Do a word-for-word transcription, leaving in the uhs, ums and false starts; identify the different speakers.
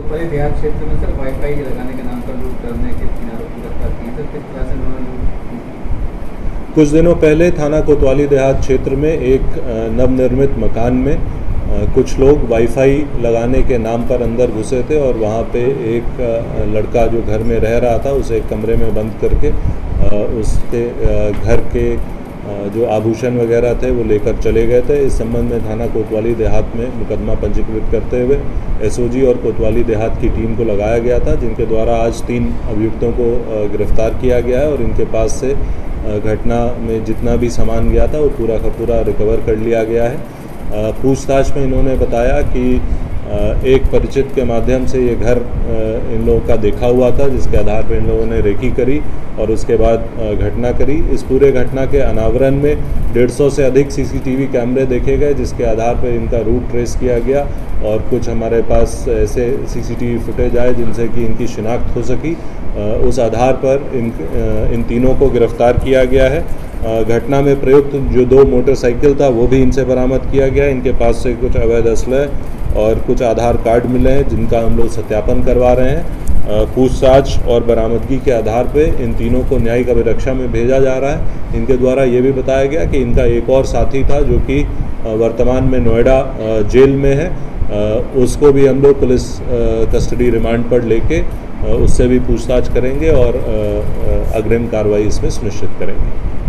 Speaker 1: कोतवाली देहात क्षेत्र में सर वाईफाई लगाने के नाम पर लूट करने के तीन आरोपी गिरफ्तार किए सर, किस तरह से उन्होंने?
Speaker 2: कुछ दिनों पहले थाना कोतवाली देहात क्षेत्र में एक नवनिर्मित मकान में कुछ लोग वाईफाई लगाने के नाम पर अंदर घुसे थे और वहाँ पे एक लड़का जो घर में रह रहा था उसे एक कमरे में बंद करके उसके घर के जो आभूषण वगैरह थे वो लेकर चले गए थे। इस संबंध में थाना कोतवाली देहात में मुकदमा पंजीकृत करते हुए एसओजी और कोतवाली देहात की टीम को लगाया गया था, जिनके द्वारा आज तीन अभियुक्तों को गिरफ्तार किया गया है और इनके पास से घटना में जितना भी सामान गया था वो पूरा का पूरा रिकवर कर लिया गया है। पूछताछ में इन्होंने बताया कि एक परिचित के माध्यम से ये घर इन लोगों का देखा हुआ था, जिसके आधार पर इन लोगों ने रेकी करी और उसके बाद घटना करी। इस पूरे घटना के अनावरण में डेढ़ सौ से अधिक सीसीटीवी कैमरे देखे गए, जिसके आधार पर इनका रूट ट्रेस किया गया और कुछ हमारे पास ऐसे सीसीटीवी फुटेज आए जिनसे कि इनकी शिनाख्त हो सकी। उस आधार पर इन इन तीनों को गिरफ्तार किया गया है। घटना में प्रयुक्त जो दो मोटरसाइकिल था वो भी इनसे बरामद किया गया। इनके पास से कुछ अवैध असलह और कुछ आधार कार्ड मिले हैं जिनका हम लोग सत्यापन करवा रहे हैं। पूछताछ और बरामदगी के आधार पर इन तीनों को न्यायिक अभिरक्षा में भेजा जा रहा है। इनके द्वारा ये भी बताया गया कि इनका एक और साथी था जो कि वर्तमान में नोएडा जेल में है, उसको भी हम लोग पुलिस कस्टडी रिमांड पर लेके उससे भी पूछताछ करेंगे और अग्रिम कार्रवाई इसमें सुनिश्चित करेंगे।